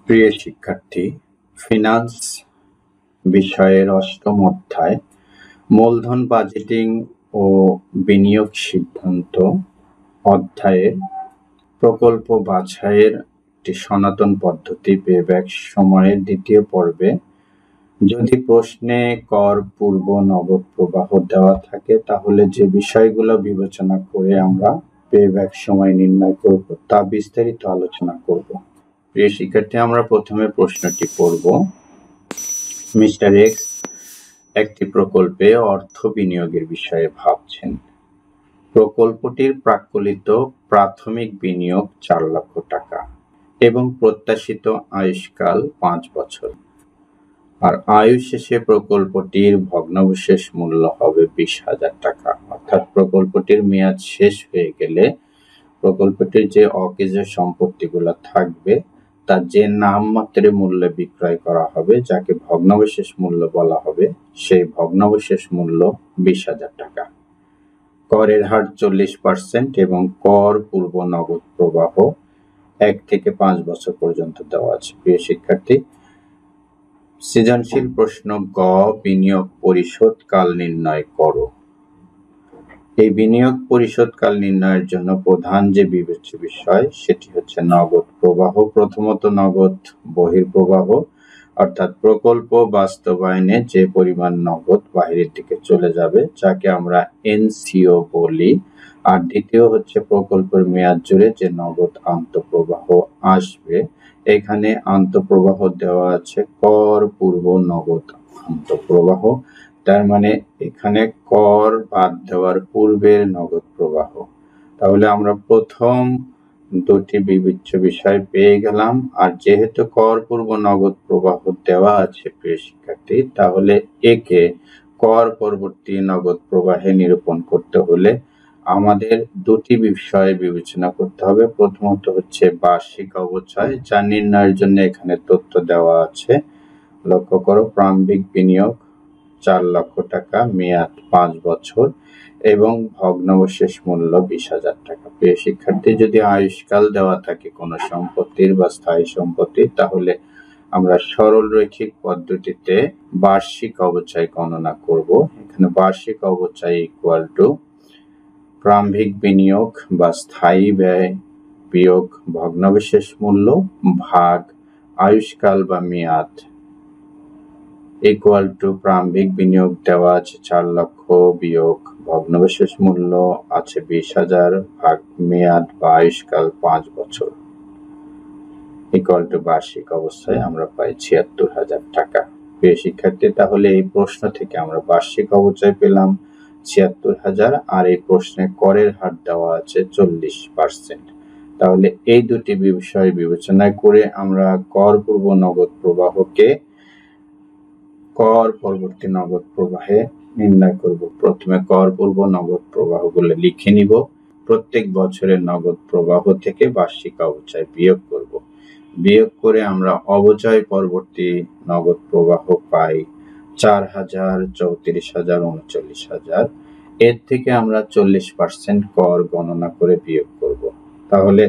প্রিয় শিক্ষার্থী, ফিনান্স বিষয়ের অষ্টম অধ্যায় মূলধন বাজেটিং ও বিনিয়োগ সিদ্ধান্ত অধ্যায়ের প্রকল্প বাছাইয়ের একটি সনাতন পদ্ধতি পেব্যাক সময়ের দ্বিতীয় পর্বে যদি প্রশ্নে কর পূর্ব নগদ প্রবাহ দেওয়া থাকে তাহলে যে বিষয়গুলো বিবেচনা করে আমরা পেব্যাক সময় নির্ণয় করব তা বিস্তারিত আলোচনা করব। প্রিয় শিক্ষার্থী, আমরা প্রথমে প্রশ্নটি পড়ব। মিস্টার এক্স একটি প্রকল্পে অর্থ বিনিয়োগের বিষয়ে ভাবছেন। প্রকল্পটির প্রাক্কলিত প্রাথমিক বিনিয়োগ 4 লক্ষ টাকা এবং প্রত্যাশিত আয়ুষ্কাল 5 বছর, আর আয়ু শেষে প্রকল্পটির ভগ্নাবশেষ মূল্য হবে 20,000 টাকা। অর্থাৎ প্রকল্পটির মেয়াদ শেষ হয়ে গেলে প্রকল্পটির যে অকেজ সম্পত্তিগুলো থাকবে তা যে নামমাত্রে মূল্যে বিক্রয় করা হবে, যাকে ভগ্নাবশেষ মূল্য বলা হবে, সেই ভগ্নাবশেষ মূল্য 20,000 টাকা। করের হার 40% এবং কর পূর্ব নগদ প্রবাহ 1 থেকে 5 বছর পর্যন্ত দেওয়া আছে। প্রিয় শিক্ষার্থী, সৃজনশীল প্রশ্ন গ, বিনিয়োগ পরিশোধ কাল নির্ণয় করো। এই বিনিয়োগ পরিশোধ কাল নির্ণয়ের জন্য প্রধান যে বিবেচ্য বিষয় সেটি হচ্ছে নগদ প্রবাহ। প্রথমত নগদ বহির্প্রবাহ, অর্থাৎ প্রকল্প বাস্তবায়নে যে পরিমাণ নগদ বাহিরের দিকে চলে যাবে, যাকে আমরা এনসিও বলি। আর দ্বিতীয় হচ্ছে প্রকল্পের মেয়াদ জুড়ে যে নগদ আন্তঃপ্রবাহ আসবে। এখানে আন্তঃপ্রবাহ দেওয়া আছে কর পূর্ব নগদ আন্তঃপ্রবাহ, তার মানে এখানে কর বাদ দেওয়ার পূর্বের নগদ প্রবাহ। তাহলে আমরা প্রথম দুটি বিবেচ্য বিষয় পেয়ে গেলাম। আর যেহেতু কর পূর্ব নগদ প্রবাহ দেওয়া আছে প্রিয় শিক্ষার্থী, তাহলে একে কর পরবর্তী নগদ প্রবাহে নিরূপণ করতে হলে আমাদের দুটি বিষয় বিবেচনা করতে হবে। প্রথমত হচ্ছে বার্ষিক অবচয়, যা নির্ণয়ের জন্য এখানে তথ্য দেওয়া আছে। লক্ষ্য করো, প্রারম্ভিক বিনিয়োগ 4 লক্ষ টাকা, মেয়াদ 5 বছর এবং ভগ্নাবশেষ মূল্য 20,000 টাকা। প্রিয় শিক্ষার্থী, যদি আয়ুষ্কাল দেওয়া থাকে কোনো সম্পত্তির বা স্থায়ী সম্পত্তি, তাহলে আমরা সরল রৈখিক পদ্ধতিতে বার্ষিক অবচয় গণনা করব। এখানে বার্ষিক অবচয় ইকুয়াল টু প্রারম্ভিক বিনিয়োগ বা স্থায়ী ব্যয় বিয়োগ ভগ্নাবশেষ মূল্য ভাগ আয়ুষ্কাল বা মেয়াদ ইকুয়াল টু প্রারম্ভিক বিনিয়োগ দেওয়া আছে 4 লক্ষ বিয়োগ ভগ্নাবশেষ মূল্য আছে 20,000 ভাগ মেয়াদ বা আয়ুষ্কাল 5 বছর ইকুয়াল টু বার্ষিক অবস্থায় আমরা পাই 76,000 টাকা। প্রিয় শিক্ষার্থী, তাহলে এই প্রশ্ন থেকে আমরা বার্ষিক অবচয় পেলাম 76,000, আর এই প্রশ্নে করের হার দেওয়া আছে 40%। তাহলে এই দুটি বিষয় বিবেচনা করে আমরা কর পূর্ব নগদ প্রবাহকে কর পরবর্তী নগদ প্রবাহে নির্ণয় করব। প্রথমে কর পূর্ব নগদ প্রবাহগুলো লিখে নিব। প্রত্যেক বছরের নগদ প্রবাহ থেকে বার্ষিক অবচয় বিয়োগ করব। বিয়োগ করে আমরা অবচয় পরবর্তী নগদ প্রবাহ পাই 4,000, 34,000, 39,000। এর থেকে আমরা 40% কর গণনা করে বিয়োগ করব। তাহলে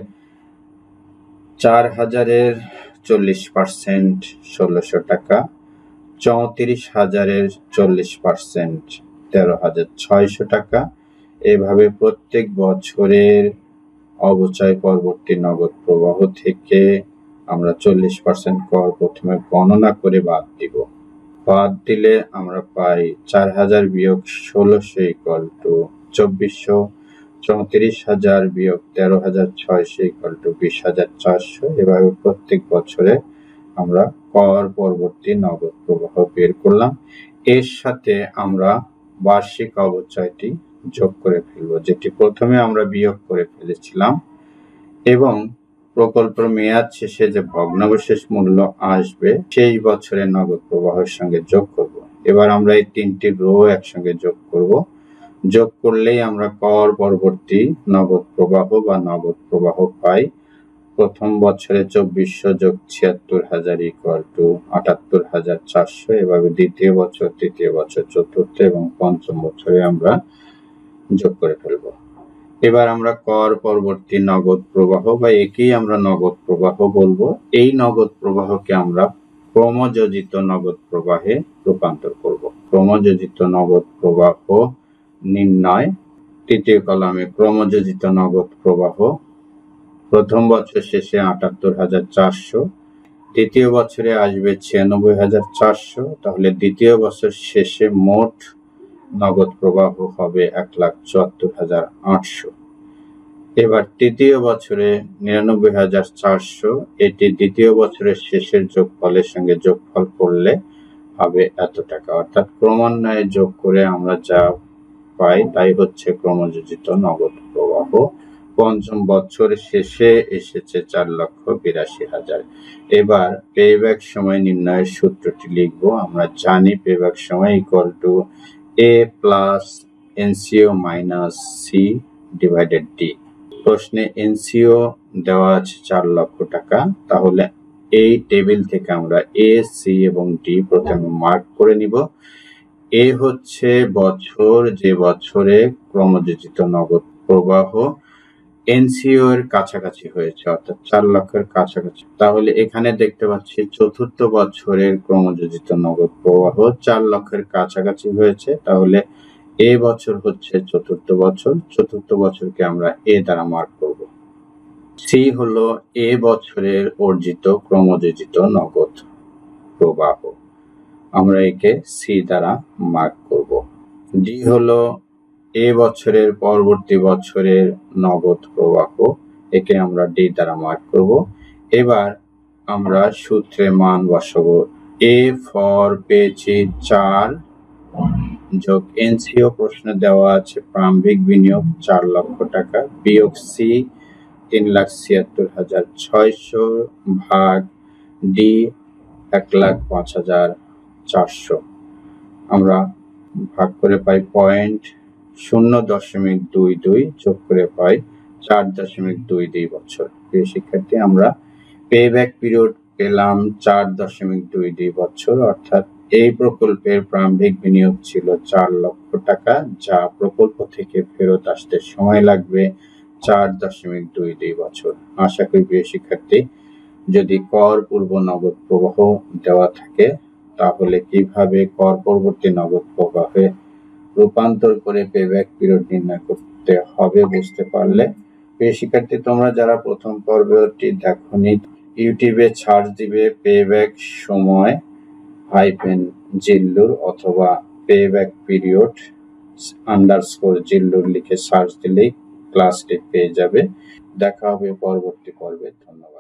4,000-এর 40% 1,600 টাকা, 34,000-এর 40% 13,600 টাকা। এভাবে প্রত্যেক বছরের অবচয় পরবর্তী নগদ প্রবাহ থেকে আমরা 40% কর প্রথমে গণনা করে বাদ দিব। বাদ দিলে আমরা পাই 4,000 বিয়োগ 1,600 ইকুয়াল টু 2,400, 34,000 বিয়োগ 13,600 ইকুয়াল টু 20,400। এভাবে প্রত্যেক বছরে আমরা কর পরবর্তী নগদ প্রবাহ বের করলাম। এর সাথে আমরা বার্ষিক অবচয়টি যোগ করে ফেলব, যেটি প্রথমে আমরা বিয়োগ করে ফেলেছিলাম, এবং প্রকল্পের মেয়াদ শেষে যে ভগ্নাবশেষ মূল্য আসবে সেই বছরের নগদ প্রবাহের সঙ্গে যোগ করব। এবার আমরা এই তিনটি রো একসঙ্গে যোগ করব। যোগ করলেই আমরা কর পরবর্তী নগদ প্রবাহ বা নগদ প্রবাহ পাই। প্রথম বছরে 2,400 যোগ 76,000 ইকুয়াল টু 78,400। এভাবে দ্বিতীয় বছর, তৃতীয় বছর, চতুর্থ এবং পঞ্চম বছরে আমরা যোগ করে ফেলব। এবার আমরা কর পরবর্তী নগদ প্রবাহ বা একেই আমরা নগদ প্রবাহ বলবো। এই নগদ প্রবাহকে আমরা ক্রমযোজিত নগদ প্রবাহে রূপান্তর করব। ক্রমযোজিত নগদ প্রবাহ নির্ণয়। তৃতীয় কলামে ক্রমযোজিত নগদ প্রবাহ। প্রথম বছর শেষে ৭৮,৪০০, দ্বিতীয় বছরে আসবে ৯৬,৪০০, তাহলে দ্বিতীয় বছর শেষে মোট নগদ প্রবাহ হবে ১,৭৪,৮০০। এবার তৃতীয় বছরে ৯৯,৪০০, এটি দ্বিতীয় বছরের শেষের যোগফলের সঙ্গে যোগফল করলে হবে এত টাকা, অর্থাৎ ক্রমান্বয়ে যোগ করে আমরা যা পাই তাই হচ্ছে ক্রমযোজিত নগদ প্রবাহ। পঞ্চম বছর শেষে এসেছে ৪,৮২,০০০। এবার পেব্যাক সময় নির্ণয়ের সূত্রটি লিখব। আমরা জানি পেব্যাক সময় equal to A plus NCO minus C divided D। প্রশ্নে NCO দেওয়া আছে ৪ লক্ষ টাকা, তাহলে এই টেবিল থেকে আমরা A, C এবং D প্রথমে মার্ক করে নিব। এ হচ্ছে বছর যে বছরে ক্রমযোজিত নগদ প্রবাহ NCO এর কাছাকাছি হয়েছে, অর্থাৎ ৪ লক্ষের কাছাকাছি। তাহলে এখানে দেখতে পাচ্ছি চতুর্থ বছরের ক্রমযোজিত নগদ প্রবাহ ৪ লক্ষের কাছাকাছি হয়েছে, তাহলে এ বছর হচ্ছে চতুর্থ বছর। চতুর্থ বছরকে আমরা এ দ্বারা মার্ক করব। সি হলো এ বছরের অর্জিত ক্রমযোজিত নগদ প্রবাহ, আমরা একে সি দ্বারা মার্ক করব। ডি হলো এ বছরের পরবর্তী বছরের নগদ প্রবাহ, একে আমরা ডি দ্বারা মার্ক করব। এবার আমরা সূত্রে মান বসাবো। এ ফর পেয়েছি ৪ যোগ NCO প্রশ্নে দেওয়া আছে প্রারম্ভিক বিনিয়োগ ৪ লক্ষ টাকা বিয়োগ সি ৩,৭৬,৬০০ ভাগ ডি ১,০৫,৪০০। আমরা ভাগ করে পাই 0.022 যোগ করে পাই 4.22 বছর। প্রিয় শিক্ষার্থী, আমরা পেব্যাক পিরিয়ড পেলাম 4.22 বছর, অর্থাৎ এই প্রকল্পের প্রারম্ভিক বিনিয়োগ ছিল ৪ লক্ষ টাকা, যা প্রকল্প থেকে ফেরত আসতে সময় লাগবে 4.22 বছর। আশা করি প্রিয় শিক্ষার্থী, যদি কর পূর্ব নগদ প্রবাহ দেওয়া থাকে তাহলে কিভাবে কর পরবর্তী নগদ প্রবাহে রূপান্তর করে পেব্যাক পিরিয়ড নির্ণয় করতে হবে বুঝতে পারলে। প্রিয় শিক্ষার্থী, তোমরা যারা প্রথম পর্বটি দেখোনি, ইউটিউবে সার্চ দিবে পেব্যাক সময় জিল্লুর অথবা পেব্যাক পিরিয়ড _জিল্লুর লিখে সার্চ দিলেই ক্লাসটি পেয়ে যাবে। দেখা হবে পরবর্তী পর্বে। ধন্যবাদ।